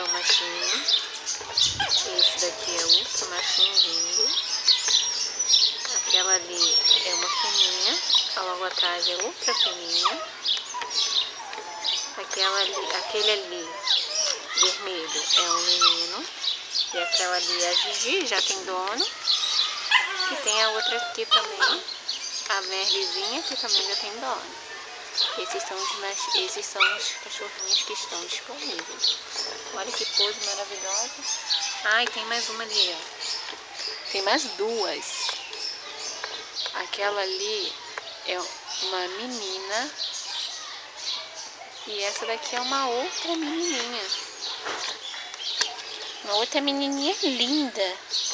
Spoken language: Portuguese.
é o machinho. Esse daqui é outro machinho lindo. Aquela ali é uma fêmea. Logo atrás é outra fêmea. Aquele ali vermelho é um menino. E aquela ali é a Gigi, já tem dono. E tem a outra aqui também, a Merlezinha, que também já tem dono. Esses são os cachorrinhos que estão disponíveis. Olha que pose maravilhosa. Ai, tem mais uma ali, ó. Tem mais duas. Aquela ali é uma menina. E essa daqui é uma outra menininha. Uma outra menininha linda.